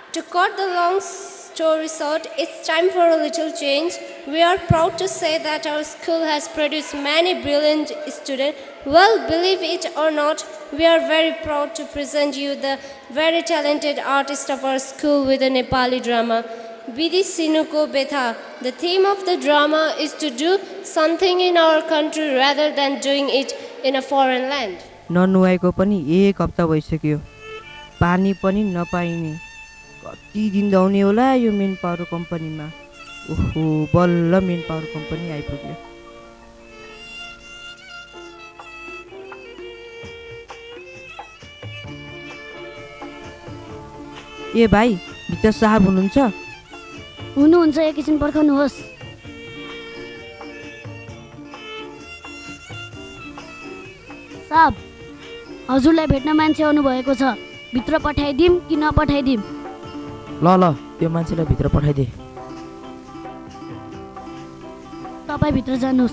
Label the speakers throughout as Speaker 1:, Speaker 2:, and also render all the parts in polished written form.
Speaker 1: To cut the long story short, it's time for a little change. We are proud to say that our school has produced many brilliant students. Well, believe it or not, we are very proud to present you the very talented artist of our school with a Nepali drama, Bidi Sinuko Betha. The theme of the drama is to do something in our country rather than doing it in a foreign land.
Speaker 2: ननुहाएको पनि 1 हप्ता भइसक्यो। पानी पनि नपाइने। कति दिन जाउने होला यो मेन पावर कम्पनीमा। ओहो, बल्ल मेन पावर कम्पनी आइपुग्यो। ए भाइ, भित्र साहब हुनुहुन्छ?
Speaker 3: हुनुहुन्छ, एकैछिन पर्खनुहोस्। साहब, हजुरलाई भेट्न मान्छे आउनुभएको छ। भित्र पठाइदिम कि नपठाइदिम?
Speaker 4: ल त्यो मान्छेलाई भित्र पठाइदे।
Speaker 3: तपाईँ भित्र जानुहोस्।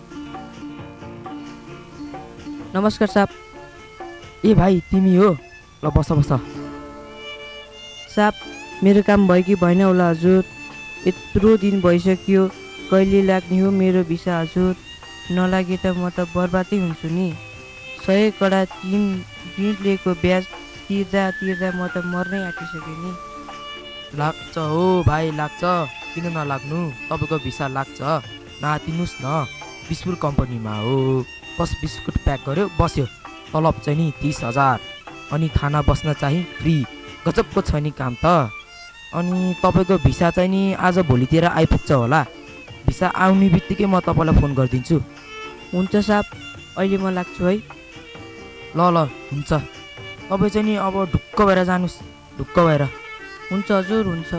Speaker 2: नमस्कार साहब।
Speaker 4: ए भाइ, तिमी हो? ल बस बस।
Speaker 2: साहब, मेरो काम भयो कि भएन होला हजुर? यत्रो दिन भइसक्यो। कहिले लाग्ने हो मेरो भिसा हजुर? नलागे त म त बर्बादै हुन्छु नि। 100 कडा 3 दिन लिएको ब्याज तिर्दा म त मर्नै आँटिसकेँ नि।
Speaker 4: लाग्छ हो भाइ, लाग्छ। किन नलाग्नु? तपाईँको भिसा लाग्छ। नआतिनुहोस् न। बिस्कुट कम्पनीमा हो। बस बिस्कुट प्याक गर्यो, बस्यो। तलब चाहिँ नि 30,000। अनि खाना बस्न चाहिँ फ्री। गजबको छ नि काम त। अनि तपाईँको भिसा चाहिँ नि आज भोलितिर आइपुग्छ होला। भिसा आउने बित्तिकै म तपाईँलाई फोन गरिदिन्छु।
Speaker 2: हुन्छ साहब, अहिले म लाग्छु है।
Speaker 4: ल हुन्छ। तपाईँ चाहिँ नि अब ढुक्क भएर जानुहोस्, ढुक्क भएर।
Speaker 2: हुन्छ हजुर, हुन्छ।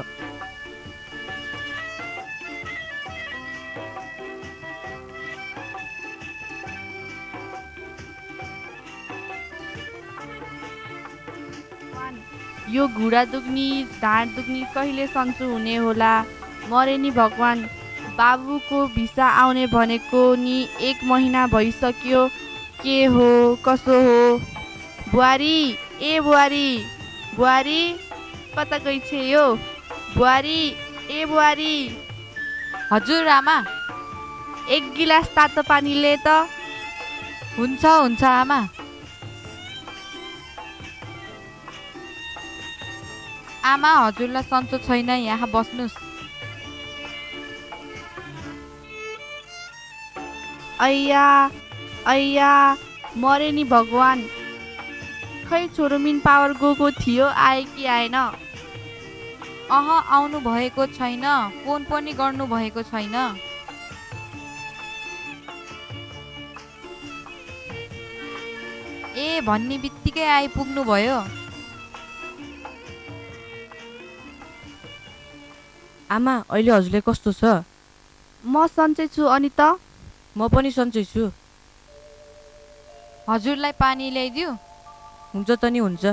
Speaker 5: यो घुँडा दुख्ने, ढाड दुख्ने कहिले सन्चो हुने होला? मरे नि भगवान्। बाबुको भिसा आउने भनेको नि 1 महिना भइसक्यो। के हो कसो हो? बुहारी, ए बुहारी, बुहारी कता गई छे यो? बुहारी, ए बुहारी।
Speaker 6: हजुर आमा।
Speaker 5: 1 गिलास तातो पानी ले त।
Speaker 6: हुन्छ आमा। आमा, हजुरलाई सन्चो छैन, यहाँ बस्नुस्।
Speaker 5: अय्या मरे नि भगवान्। खै छोरो मिन पावर गएको थियो, आए कि आएन?
Speaker 6: आउनु भएको छैन। फोन पनि गर्नु भएको छैन। ए भन्ने बित्तिकै आइपुग्नु भयो।
Speaker 2: आमा, अहिले हजुरले कस्तो छ?
Speaker 5: म सन्चै छु। अनि त?
Speaker 2: म पनि सन्चै छु।
Speaker 6: हजुरलाई पानी ल्याइदिऊ?
Speaker 2: हुन्छ त नि, हुन्छ।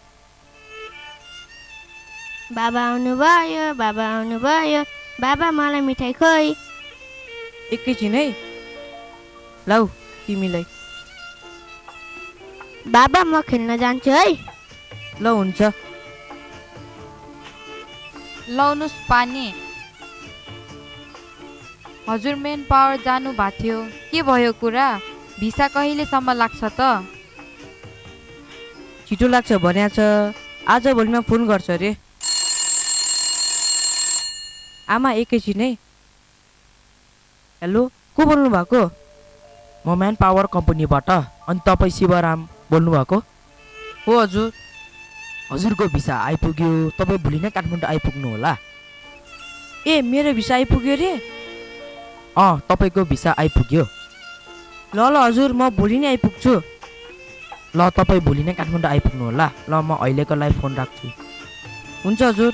Speaker 3: बाबा आउनुभयो, बाबा आउनुभयो। बाबा, मलाई मिठाई खोइ।
Speaker 2: एकैछिन है। लाउ तिमीलाई।
Speaker 3: बाबा, म खेल्न जान्छु है।
Speaker 2: ल हुन्छ।
Speaker 6: लाउनुस् पानी। हजुर मेन पावर जानु भएको थियो। के भयो कुरा? भिसा कहिलेसम्म लाग्छ त?
Speaker 2: छिटो लाग्छ भन्या छ। आज भोलिमा फोन गर्छ रे। आमा, एकैछिन है। हेलो, को बोल्नु भएको?
Speaker 4: म म्यान पावर कम्पनीबाट। अनि तपाईँ शिवराम बोल्नु भएको?
Speaker 2: हो हजुर।
Speaker 4: हजुरको भिसा आइपुग्यो। तपाईँ भोलि नै काठमाडौँ आइपुग्नु होला।
Speaker 2: ए, मेरो भिसा आइपुग्यो रे?
Speaker 4: तपाईँको भिसा आइपुग्यो।
Speaker 2: ल हजुर, म भोलि नै आइपुग्छु।
Speaker 4: ल तपाईँ भोलि नै काठमाडौँ आइपुग्नु होला। ल म अहिलेको लागि फोन राख्छु।
Speaker 2: हुन्छ हजुर।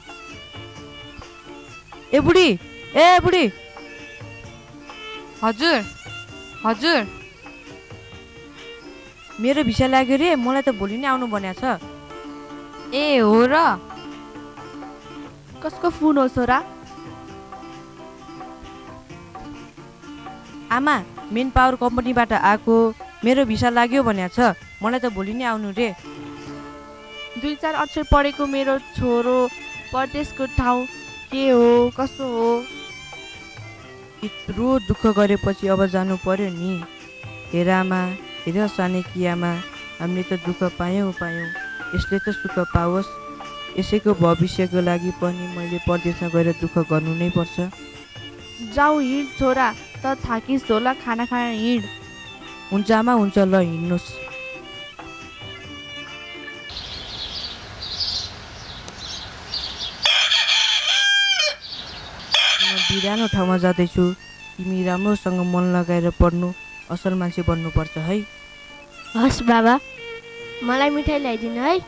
Speaker 2: ए बुढी, ए बुढी।
Speaker 6: हजुर।
Speaker 2: मेरो भिसा लाग्यो रे। मलाई त भोलि नै आउनु भनेको छ।
Speaker 6: ए हो र?
Speaker 5: कसको फोन हो छोरा?
Speaker 2: आमा, मेन पावर कम्पनीबाट आएको। मेरो भिसा लाग्यो भनेको छ। मलाई त भोलि नै आउनु रे।
Speaker 5: 2-4 अक्षर पढेको मेरो छोरो परदेशको ठाउँ के हो कसो हो?
Speaker 2: यत्रो दुःख गरेपछि अब जानु पर्यो नि। हेर आमा, हेर सानै कियामा, हामीले त दुःख पायौँ। यसले त सुख पाओस्। यसैको भविष्यको लागि पनि मैले परदेशमा गएर दुःख गर्नु नै पर्छ।
Speaker 5: जाऊ हिँड छोरा, त थाकिस् होला, खाना खान हिँड।
Speaker 2: हुन्छ आमा, हुन्छ, ल हिँड्नुहोस्। म बिरानो ठाउँमा जाँदैछु। तिमी राम्रोसँग मन लगाएर पढ्नु, असल मान्छे बन्नुपर्छ है।
Speaker 3: हस् बाबा, मलाई मिठाई ल्याइदिनु है।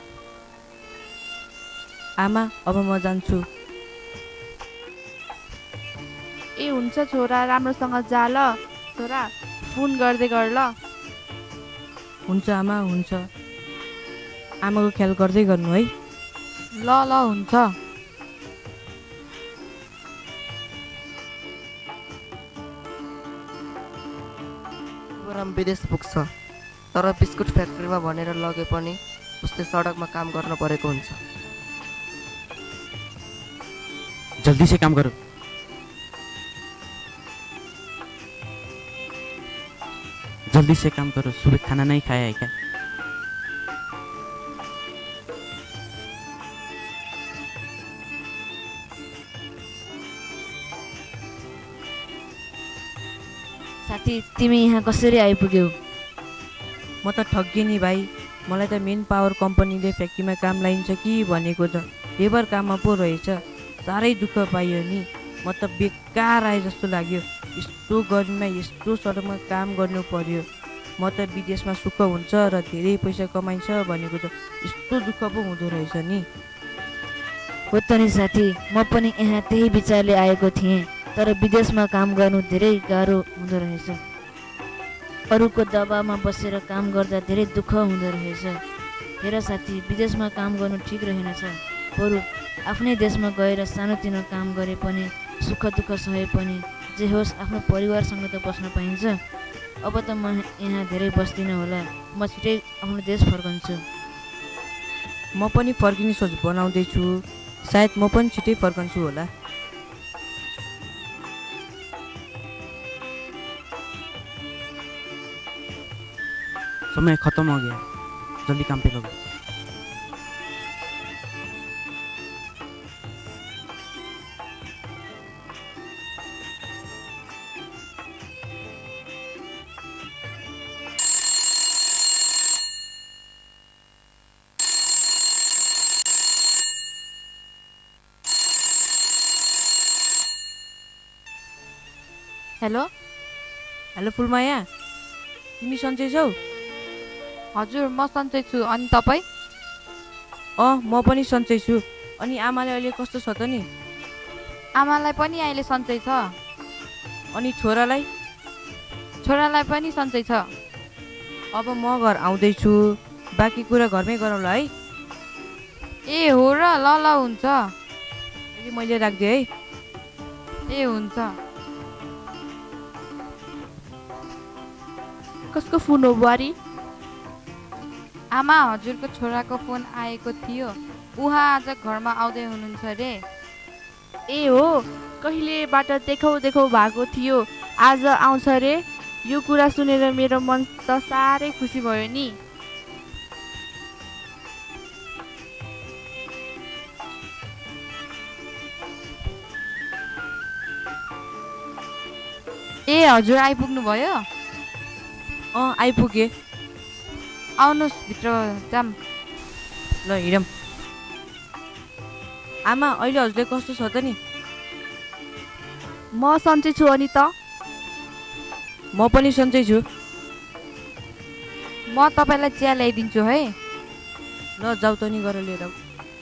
Speaker 2: आमा, अब म जान्छु।
Speaker 5: ए हुन्छ छोरा, राम्रोसँग जा ल छोरा, फोन गर्दै गर ल।
Speaker 2: हुन्छ आमा, हुन्छ। आमाको ख्याल गर्दै गर्नु है।
Speaker 5: ल हुन्छ।
Speaker 7: शिवराम विदेश पुग्छ, तर बिस्कुट फ्याक्ट्रीमा भनेर लगे पनि उसले सडकमा काम गर्न परेको हुन्छ।
Speaker 8: जल्दी से काम करो। जल्दी से काम करो, सुबह खाना नहीं खाया है क्या?
Speaker 9: साथी, तिमी यहाँ कसरी आइपुग्यौ?
Speaker 2: म त ठगिएँ नि भाइ। मलाई त मेन पावर कम्पनीले फ्याक्ट्रीमा काम लाइन्छ कि भनेको त लेबर काममा पो रहेछ। साह्रै दुःख पाइयो नि। म त बेकार आए जस्तो लाग्यो। यस्तो गर्मीमा यस्तो सडकमा काम गर्नु पर्यो। म त विदेशमा सुख हुन्छ र धेरै पैसा कमाइन्छ भनेको त यस्तो दुःख पो हुँदो रहेछ नि।
Speaker 9: हो त नि साथी, म पनि यहाँ त्यही विचारले आएको थिएँ, तर विदेशमा काम गर्नु धेरै गाह्रो हुँदो रहेछ। अरूको दबावमा बसेर काम गर्दा धेरै दुःख हुँदो रहेछ। हेर साथी, विदेशमा काम गर्नु ठिक रहेनछ। बरु आफ्नै देशमा गएर सानोतिनो काम गरे पनि, सुख दुःख सहे पनि, जे होस् आफ्नो परिवारसँग त बस्न पाइन्छ। अब त म यहाँ धेरै बस्दिनँ होला, म छिटै आफ्नो देश फर्कन्छु।
Speaker 2: म पनि फर्किने सोच बनाउँदैछु। सायद म पनि छिटै फर्कन्छु होला।
Speaker 8: समय खत्म हो गया, जल्दी काम पे लगो।
Speaker 5: हेलो
Speaker 2: हेलो फुलमाया, तिमी सन्चै छौ?
Speaker 5: हजुर, म सन्चै छु। अनि तपाईँ?
Speaker 2: म पनि सन्चै छु। अनि आमाले अहिले कस्तो छ त नि?
Speaker 5: आमालाई पनि अहिले सन्चै छ।
Speaker 2: अनि छोरालाई?
Speaker 5: छोरालाई पनि सन्चै छ।
Speaker 2: अब म घर आउँदैछु। बाँकी कुरा घरमै गरौँला है।
Speaker 5: ए हो र, ल हुन्छ।
Speaker 2: अहिले मैले राखिदिएँ है।
Speaker 5: ए हुन्छ। कसको फोन हो बुहारी? आमा, हजुरको छोराको फोन आएको थियो। उहाँ आज घरमा आउँदै हुनुहुन्छ रे। ए हो, कहिलेबाट देखौ भएको थियो, आज आउँछ रे। यो कुरा सुनेर मेरो मन त साह्रै खुसी भयो नि। ए हजुर, आइपुग्नु भयो?
Speaker 2: आइपुगेँ।
Speaker 5: आउनुहोस्, भित्र जाम।
Speaker 2: ल हिँडौँ। आमा, अहिले हजुरले कस्तो छ त नि?
Speaker 5: म सन्चै छु। अनि त?
Speaker 2: म पनि सन्चै छु।
Speaker 5: म तपाईँलाई चिया ल्याइदिन्छु है।
Speaker 2: ल जाऊ त नि, गरेर लिएर आऊ।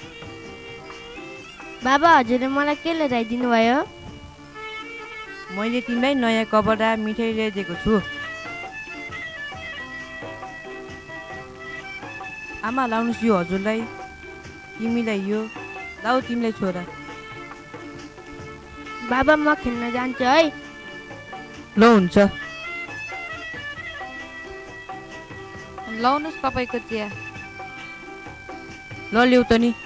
Speaker 3: बाबा, हजुरले मलाई के लिएर आइदिनु भयो?
Speaker 2: मैले तिमीलाई नयाँ कपडा मिठाई ल्याइदिएको छु। आमा, लाउनुहोस् यो हजुरलाई, तिमीलाई यो, लाऊ तिमीलाई छोरा।
Speaker 3: बाबा, म खेल्न जान्छु है।
Speaker 2: ल हुन्छ।
Speaker 5: लाउनुहोस् तपाईँको चिया।
Speaker 2: ल ल्याउ त नि।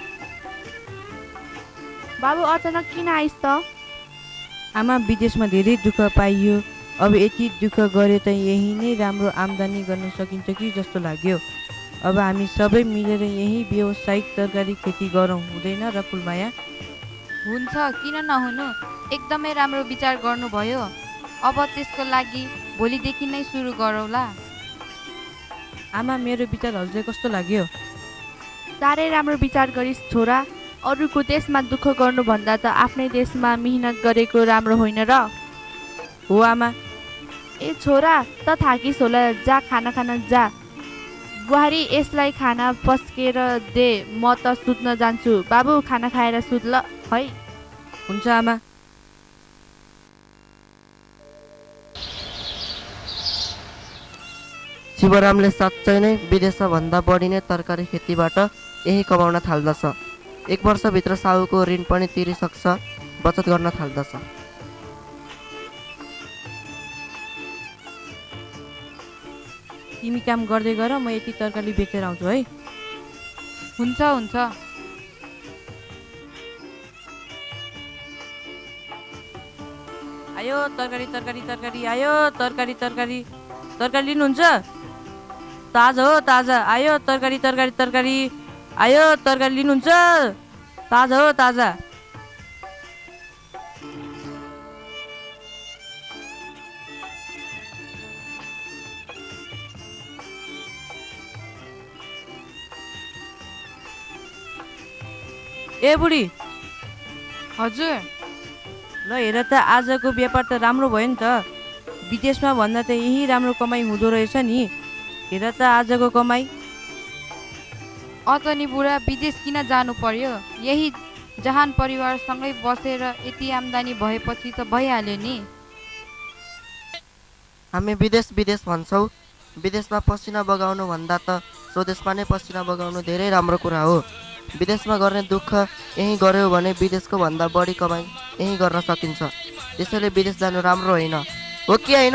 Speaker 5: बाबु अचानक किन आइस् त?
Speaker 2: आमा विदेशमा धेरै दुःख पाइयो, अब यति दुःख गरे त यही नै राम्रो आम्दानी गर्न सकिन्छ कि जस्तो लाग्यो। अब हामी सबै मिलेर यही व्यावसायिक तरकारी खेती गरौँ, हुँदैन र फुलमाया?
Speaker 6: हुन्छ, किन नहुनु, एकदमै राम्रो विचार गर्नुभयो। अब त्यसको लागि भोलिदेखि नै सुरु गरौँला।
Speaker 2: आमा मेरो विचार हजुरलाई कस्तो लाग्यो?
Speaker 5: साह्रै राम्रो विचार गरिस् छोरा। अरूको देशमा दुःख गर्नुभन्दा त आफ्नै देशमा मिहिनेत गरेको राम्रो होइन र?
Speaker 2: हो आमा।
Speaker 5: ए छोरा, त थाकिस् होला, जा खाना खान जा। बुहारी यसलाई खाना पस्केर दे, म त सुत्न जान्छु। बाबु खाना खाएर सुत ल है।
Speaker 2: हुन्छ आमा।
Speaker 7: शिवरामले साँच्चै नै विदेशमा भन्दा बढी नै तरकारी खेतीबाट यही कमाउन थाल्दछ। 1 वर्षभित्र साहुको ऋण पनि तिरिसक्छ, बचत गर्न थाल्दछ।
Speaker 2: तिमी काम गर्दै गर, म यति तरकारी बेचेर आउँछु है।
Speaker 6: हुन्छ हुन्छ।
Speaker 2: आयो तरकारी तरकारी तरकारी, आयो तरकारी तरकारी तरकारी लिनुहुन्छ? ताजा हो ताजा, आयो तरकारी तरकारी तरकारी, आयो तरकारी लिनुहुन्छ? ताजा हो ताजा। ए बुढी।
Speaker 6: हजुर।
Speaker 2: ल हेर त, आजको व्यापार त राम्रो भयो नि त। विदेशमा भन्दा त यही राम्रो कमाइ हुँदो रहेछ नि। हेर त आजको कमाइ।
Speaker 6: अझ नि बुढा, विदेश किन जानु पर्यो? यही जहान परिवारसँगै बसेर यति आम्दानी भएपछि त भइहाल्यो नि।
Speaker 7: हामी विदेश भन्छौँ, विदेशमा पसिना बगाउनु भन्दा त स्वदेशमा नै पसिना बगाउनु धेरै राम्रो कुरा हो। विदेशमा गर्ने दुःख यहीँ गऱ्यो भने विदेशको भन्दा बढी कमाइ यहीँ गर्न सकिन्छ। त्यसैले विदेश जानु राम्रो होइन हो कि होइन?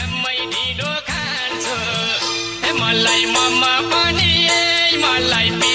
Speaker 10: मलाई मम्मा पनि मलाई